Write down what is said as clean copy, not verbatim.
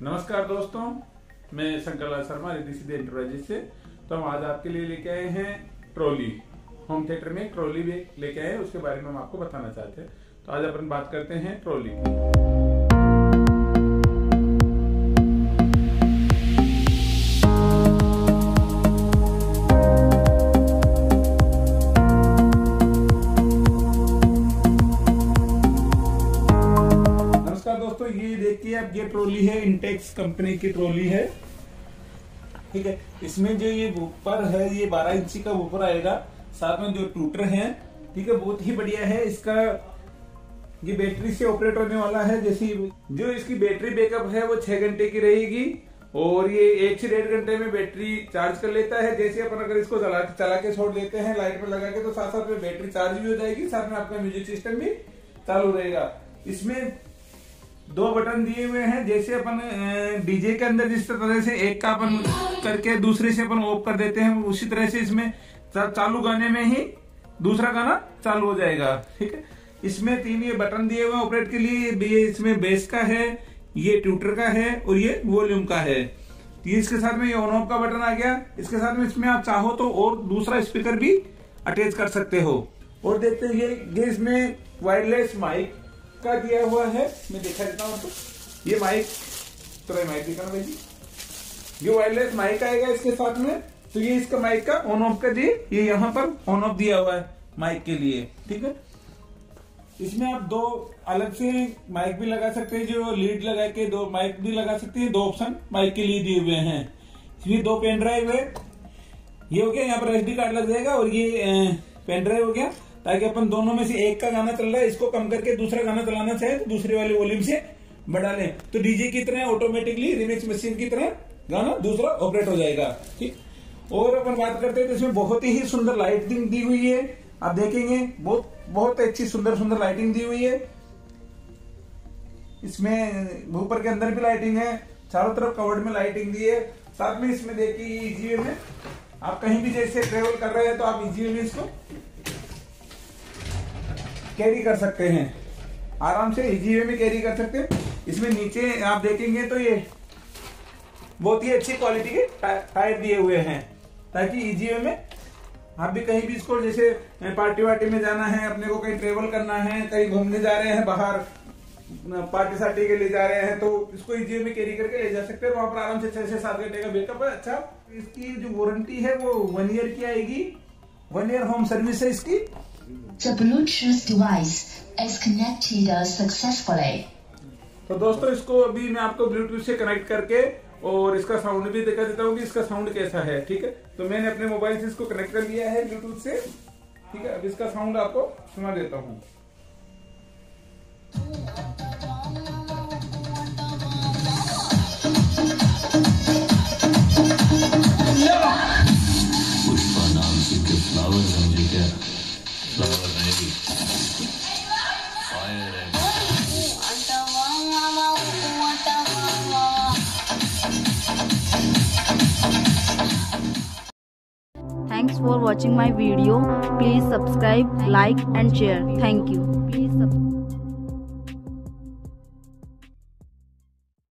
नमस्कार दोस्तों, मैं शंकर लाल शर्मा रिद्धि सिद्धि एंटरप्राइजेज से। तो हम आज आपके लिए लेके आए हैं ट्रॉली। होम थिएटर में ट्रॉली भी लेके आए हैं, उसके बारे में हम आपको बताना चाहते हैं। तो आज अपन बात करते हैं ट्रॉली की। दोस्तों ये देखिए, अब ये ट्रॉली है, इंटेक्स कंपनी की ट्रॉली है, ठीक है। इसमें जो ये ऊपर है, ये 12 इंची का ऊपर आएगा, साथ में जो टूटर है, ठीक है, बहुत ही बढ़िया है। इसका ये बैटरी से ऑपरेट होने वाला है। जैसी जो इसकी बैटरी बैकअप है वो 6 घंटे की रहेगी और ये 1 से 1.5 घंटे में बैटरी चार्ज कर लेता है। जैसे अपन अगर इसको चला के छोड़ देते हैं लाइट में लगा के, तो साथ साथ में बैटरी चार्ज भी हो जाएगी, साथ में आपका म्यूजिक सिस्टम भी चालू रहेगा। इसमें 2 बटन दिए हुए हैं। जैसे अपन डीजे के अंदर जिस तरह से एक का अपन करके दूसरे से अपन ऑफ कर देते हैं, उसी तरह से इसमें चालू गाने में ही दूसरा गाना चालू हो जाएगा, ठीक है। इसमें 3 ये बटन दिए हुए हैं ऑपरेट के लिए। ये इसमें बेस का है, ये ट्यूटर का है और ये वॉल्यूम का है। इसके साथ में ये ऑन ऑफ का बटन आ गया। इसके साथ में इसमें आप चाहो तो और दूसरा स्पीकर भी अटैच कर सकते हो। और देखते हैं ये इसमें वायरलेस माइक का दिया हुआ है। मैं दिखा देता हूँ आपको। ये माइक माइक दिखाना भाई जी, ये वायरलेस माइक आएगा इसके साथ में। तो ये इसका माइक का ऑन ऑफ का ये यहाँ पर ऑन ऑफ दिया हुआ है माइक के लिए, ठीक है। इसमें आप 2 अलग से माइक भी लगा सकते हैं, जो लीड लगा के 2 माइक भी लगा सकते हैं। 2 ऑप्शन माइक के लिए दिए हुए हैं। इसमें 2 पेन ड्राइव है, ये हो गया, यहाँ पर SD कार्ड लग जाएगा और ये पेन ड्राइव हो गया, ताकि अपन दोनों में से एक का गाना चल रहा है, इसको कम करके दूसरा गाना चलाना चाहे तो दूसरे वाले वॉल्यूम से बढ़ा लें, तो डीजे की तरह ऑटोमेटिकली रिमिक्स मशीन की तरह गाना दूसरा ऑपरेट हो जाएगा, ठीक। और अपन बात करते हैं तो इसमें बहुत ही सुंदर लाइटिंग दी हुई है। आप देखेंगे बहुत अच्छी सुंदर लाइटिंग दी हुई है। इसमें ऊपर के अंदर भी लाइटिंग है, चारों तरफ कवर्ड में लाइटिंग दी है। साथ में इसमें देखिए इजी वे में आप कहीं भी जैसे ट्रेवल कर रहे हैं तो आप इजी वे में इसको कैरी कर सकते हैं, आराम से इजी वे में कैरी कर सकते हैं। इसमें नीचे आप देखेंगे तो ये बहुत ही अच्छी क्वालिटी के टायर दिए हुए हैं, ताकि इजी वे में आप भी कहीं भी इसको, जैसे पार्टी वार्टी में जाना है, अपने को कहीं ट्रेवल करना है, कहीं घूमने जा रहे हैं, बाहर पार्टी सार्टी के लिए जा रहे हैं, तो इसको इजी वे में कैरी करके ले जा सकते हैं। वहां पर आराम से 6 से 7 घंटे का बैकअप है। अच्छा, इसकी जो वारंटी है वो 1 ईयर की आएगी। 1 ईयर होम सर्विस है इसकी। The Bluetooth device is connected successfully. तो दोस्तों, इसको अभी मैं आपको ब्लूटूथ से कनेक्ट करके और इसका साउंड भी दिखा देता हूँ कि इसका साउंड कैसा है, ठीक है। तो मैंने अपने मोबाइल से इसको कनेक्ट कर लिया है ब्लूटूथ से, ठीक है। अब इसका साउंड आपको सुना देता हूँ। पुष्पा नाम के फ्लावर समझे क्या? फ्लावर नहीं, फायर है। Thanks for watching my video. Please subscribe, like and share. Thank you. Please subscribe.